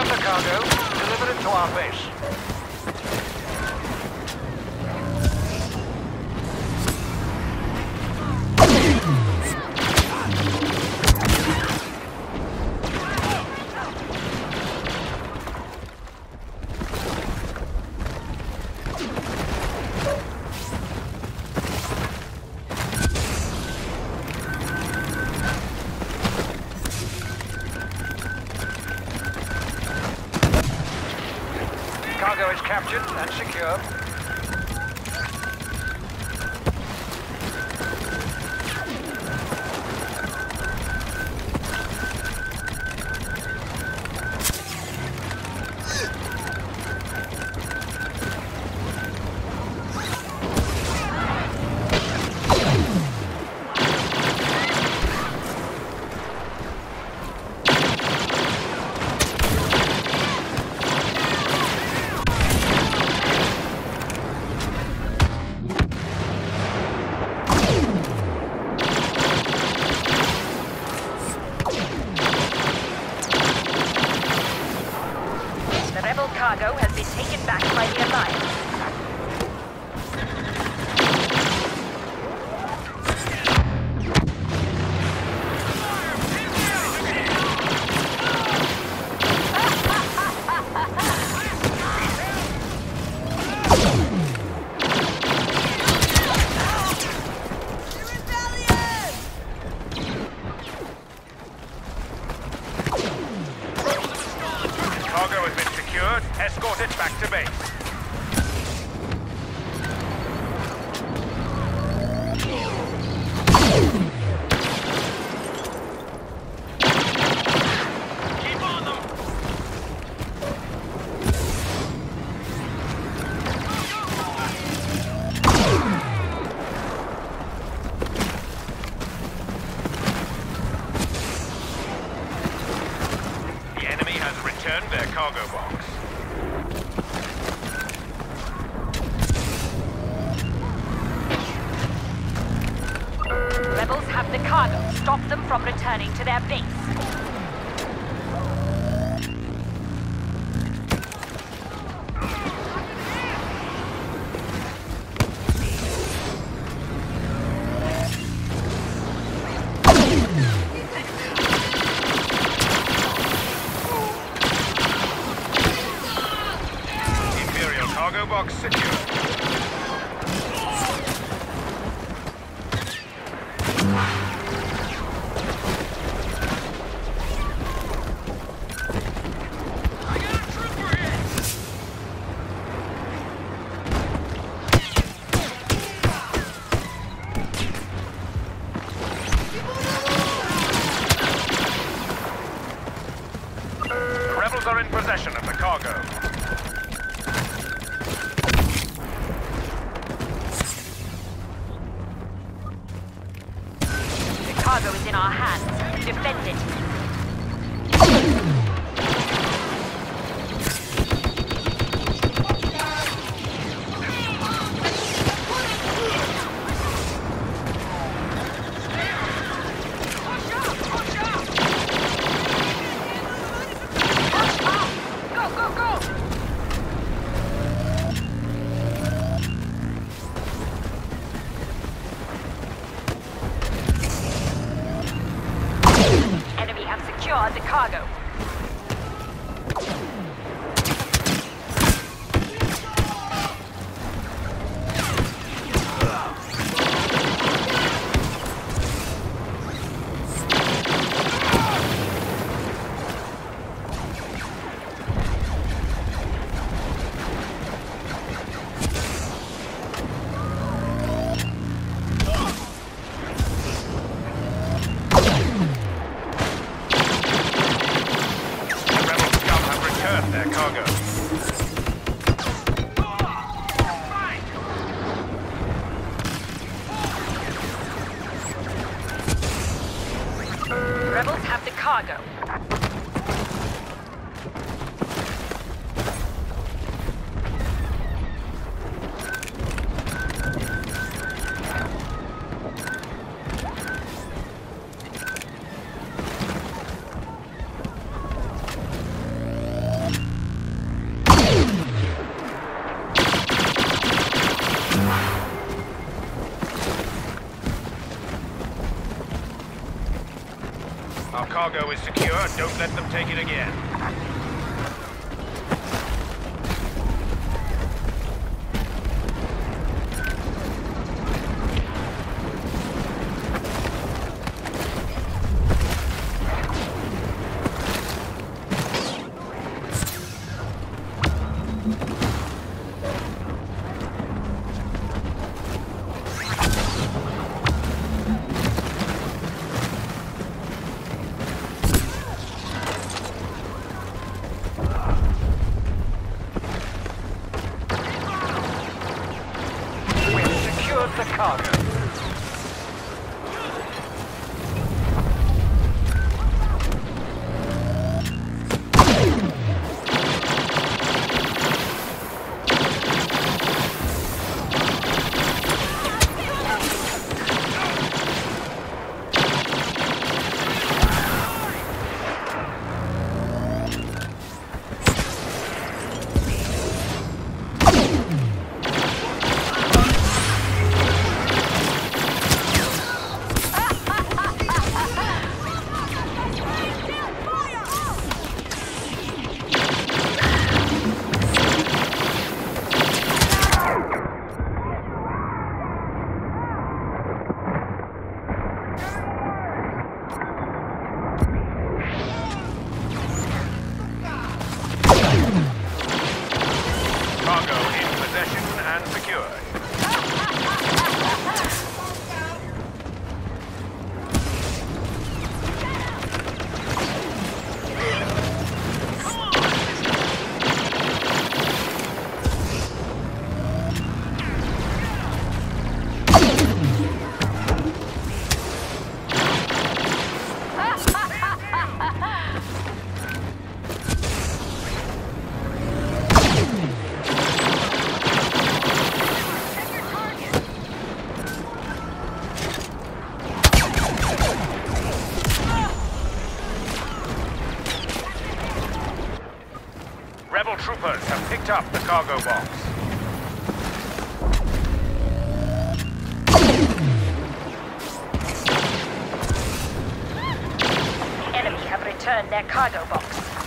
have the cargo. Deliver it to our base. Cargo is captured and secure. Cargo has been taken back by the Alliance. Cargo has been secured. Escort it back to base. Keep on them! The enemy has returned their cargo box. Rebels have the cargo. Stop them from returning to their base. Imperial cargo box secure. Rebels are in possession of the cargo. The cargo is in our hands. Defend it. Enemy have secured the cargo. Their cargo. Rebels have the cargo. cargo is secure. Don't let them take it again. The cargo. Cargo in possession and secured. Rebel troopers have picked up the cargo box. The enemy have returned their cargo box.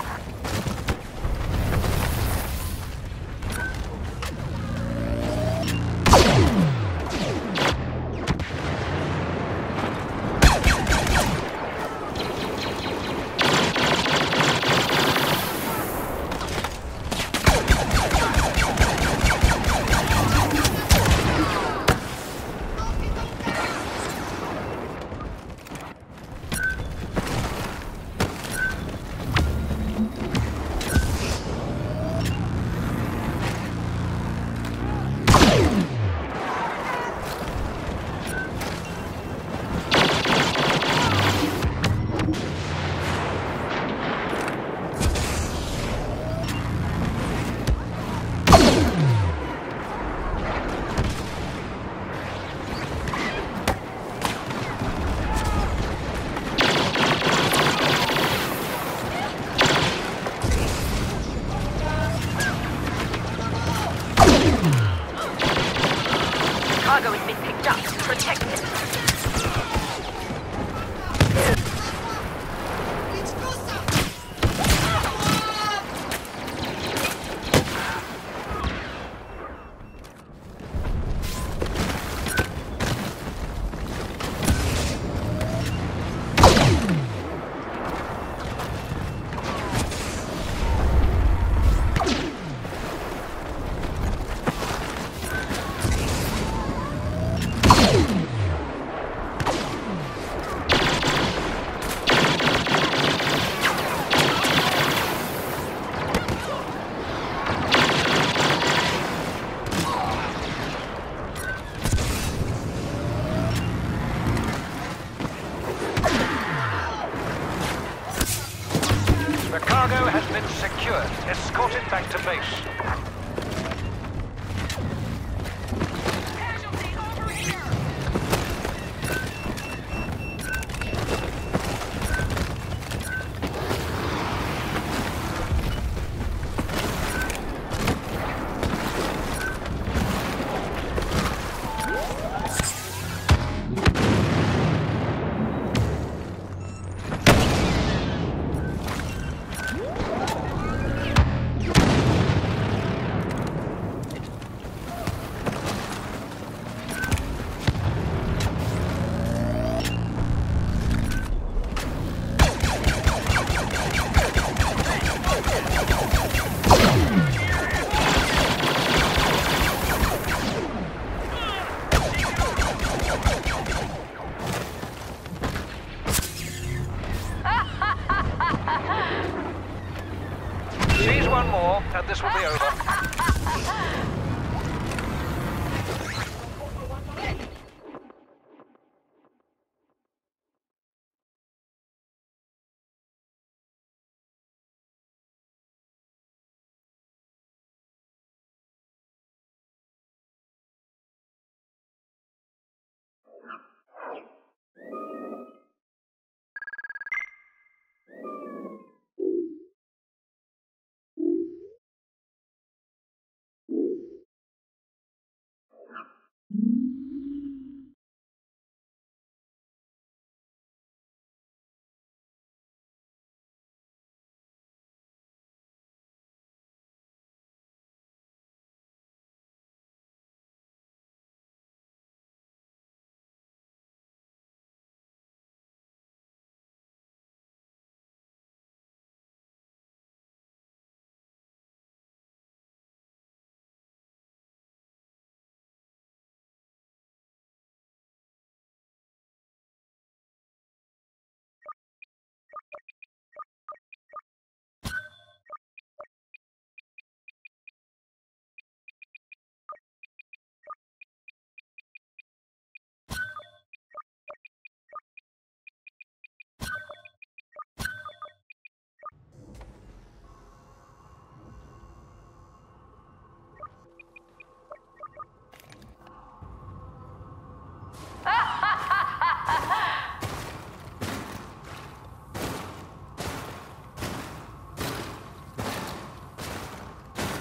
Cargo has been picked up. Protect it. The cargo has been secured. Escorted back to base. Seize one more, and this will be over.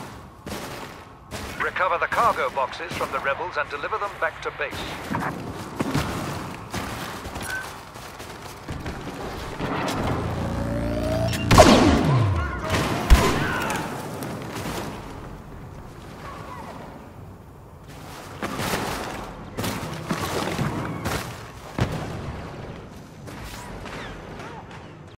Recover the cargo boxes from the rebels and deliver them back to base.